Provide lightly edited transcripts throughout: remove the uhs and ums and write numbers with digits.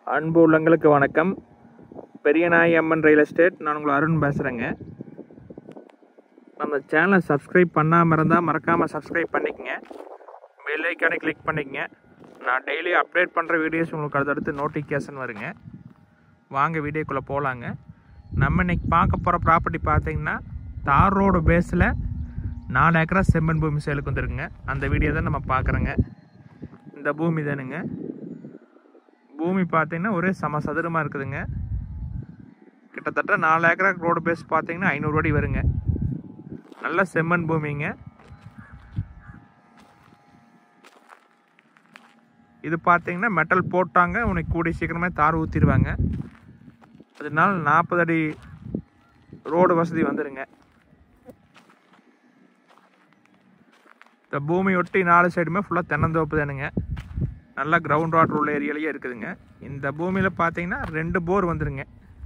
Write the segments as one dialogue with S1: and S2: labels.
S1: அன்பு உள்ளங்களுக்கு வணக்கம். Periyanayagi Amman real estate. நான் உங்களை அருண் பேசுகிறேங்க. நம்ம சேனலை சப்ஸ்கிரைப் பண்ணாமல் இருந்தால் மறக்காமல் சப்ஸ்கிரைப் பண்ணிக்கங்க. பெல் ஐக்கானை கிளிக் பண்ணிக்கங்க. நான் டெய்லி அப்டேட் பண்ணுற வீடியோஸ் உங்களுக்கு அடுத்தடுத்து நோட்டிஃபிகேஷன் வருங்க. வாங்க வீடியோக்குள்ளே போகலாங்க. நம்ம இன்றைக்கி பார்க்க போகிற ப்ராப்பர்ட்டி பார்த்தீங்கன்னா தார் ரோடு பேஸில் 4 ஏக்கரா செம்மண் பூமி சேலுக்கு வந்துருக்குங்க. அந்த வீடியோ தான் நம்ம பார்க்குறோங்க. இந்த பூமி தானுங்க. பூமி பார்த்தீங்கன்னா ஒரே சதுரமாக இருக்குதுங்க. கிட்டத்தட்ட 4 ஏக்கரா ரோடு பேஸ் பார்த்தீங்கன்னா 500 அடி வருங்க. நல்ல செம்மண் பூமிங்க. இது பார்த்தீங்கன்னா மெட்டல் போட்டாங்க, உனக்கு கூடி சீக்கிரமே தார் ஊற்றிடுவாங்க. அதனால 40 அடி ரோடு வசதி வந்துடுங்க. இந்த பூமி ஒட்டி 4 சைடுமே ஃபுல்லாக தென்னந்தோப்பு தானுங்க. நல்லா கிரவுண்ட் வாட்டர் உள்ள ஏரியாலேயே இருக்குதுங்க. இந்த பூமியில் பார்த்தீங்கன்னா 2 போர் வந்துருங்க.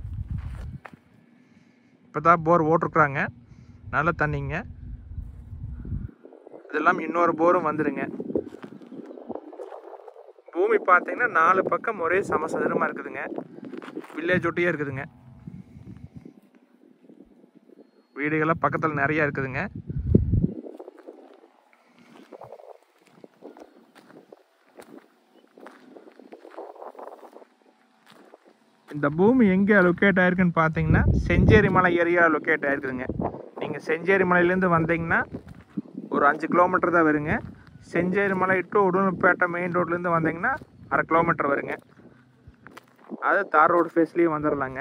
S1: இப்போ தான் போர் ஓட்டிருக்குறாங்க. நல்ல தண்ணிங்க. இதெல்லாம் இன்னொரு போரும் வந்துடுங்க. பூமி பார்த்தீங்கன்னா 4 பக்கம் ஒரே சதுரமாக இருக்குதுங்க. வில்லேஜ் ஒட்டியே இருக்குதுங்க. வீடுகள்லாம் பக்கத்தில் நிறையா இருக்குதுங்க. இந்த பூமி எங்கே லொக்கேட் ஆகிருக்குன்னு பார்த்தீங்கன்னா செஞ்சேரி மலை ஏரியா லொக்கேட் ஆகிருக்குதுங்க. நீங்கள் செஞ்சேரி மலையிலேருந்து வந்தீங்கன்னா ஒரு 5 கிலோமீட்டர் தான் வருங்க. செஞ்சேரி மலை டு உடுமலைப்பேட்டை மெயின் ரோட்லேருந்து வந்தீங்கன்னா 1/2 கிலோமீட்டர் வருங்க. அது தார் ரோடு ஃபேஸ்லேயும் வந்துடலாங்க.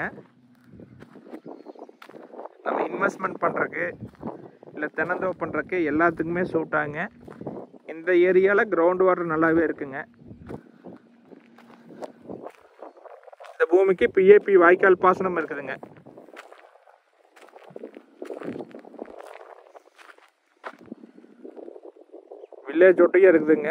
S1: நம்ம இன்வெஸ்ட்மெண்ட் பண்ணுறக்கு இல்லை தென்னந்தோப்பு பண்ணுறக்கு எல்லாத்துக்குமே சூட் ஆகுங்க. இந்த ஏரியாவில் கிரவுண்ட் வாட்டர் நல்லாவே இருக்குங்க. இந்த பூமிக்கு பிஏபி வாய்க்கால் பாசனம் இருக்குதுங்க. வில்லேஜ் ஒட்டியே இருக்குதுங்க.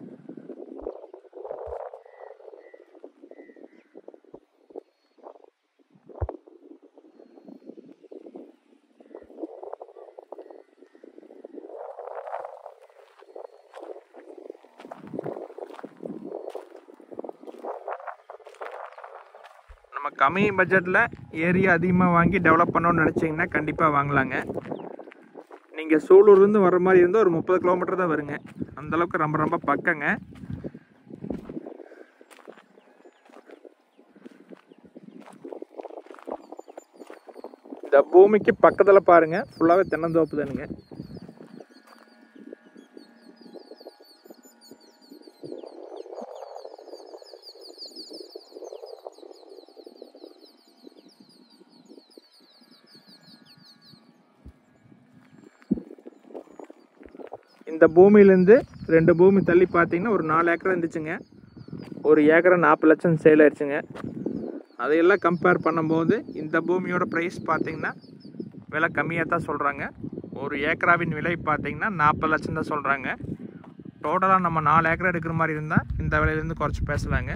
S1: நம்ம கம்மி பட்ஜெட்டில் ஏரியா அதிகமாக வாங்கி டெவலப் பண்ணணும்னு நினச்சிங்கன்னா கண்டிப்பாக வாங்கலாங்க. நீங்கள் சூலூர்லேருந்து வர மாதிரி இருந்தால் ஒரு 30 கிலோமீட்டர் தான் வருங்க. அந்தளவுக்கு ரொம்ப ரொம்ப பக்கங்க. இந்த பூமிக்கு பக்கத்தில் பாருங்கள், ஃபுல்லாகவே தென்னந்தோப்பு தானுங்க. இந்த பூமியிலேருந்து 2 பூமி தள்ளி பார்த்தீங்கன்னா ஒரு 4 ஏக்கரா இருந்துச்சுங்க. ஒரு ஏக்கரா 40 லட்சம் சேல் ஆயிடுச்சுங்க. அதையெல்லாம் கம்பேர் பண்ணும்போது இந்த பூமியோட ப்ரைஸ் பார்த்தீங்கன்னா விலை கம்மியாக தான் சொல்கிறாங்க. ஒரு ஏக்கராவின் விலை பார்த்தீங்கன்னா 40 லட்சம் தான் சொல்கிறாங்க. டோட்டலாக நம்ம 4 ஏக்கரா எடுக்கிற மாதிரி இருந்தால் இந்த விலையிலேருந்து குறைச்சி பேசலாங்க.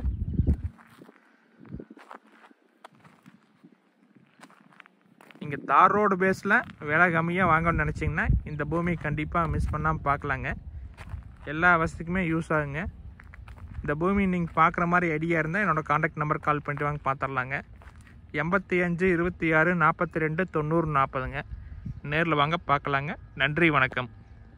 S1: நீங்கள் தார் ரோடு பேஸில் விலை கம்மியாக வாங்கணும்னு நினச்சிங்கன்னா இந்த பூமி கண்டிப்பாக மிஸ் பண்ணாமல் பார்க்கலாங்க. எல்லா வசதிக்குமே யூஸ் ஆகுங்க. இந்த பூமி நீங்கள் பார்க்குற மாதிரி ஐடியா இருந்தால் என்னோடய காண்டாக்ட் நம்பர் கால் பண்ணிட்டு வாங்க, பார்த்துடலாங்க. 85 26 42 90 40ங்க. நேரில் வாங்க பார்க்கலாங்க. நன்றி, வணக்கம்.